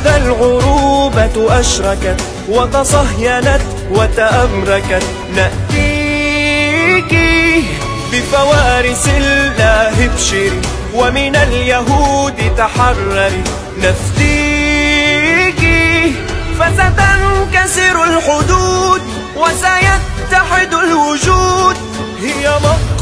وإذا العروبة أشركت وتصهينت وتأمركت نأتيك بفوارس الله ابشري ومن اليهود تحرري نفديك فستنكسر الحدود وسيتحد الوجود هي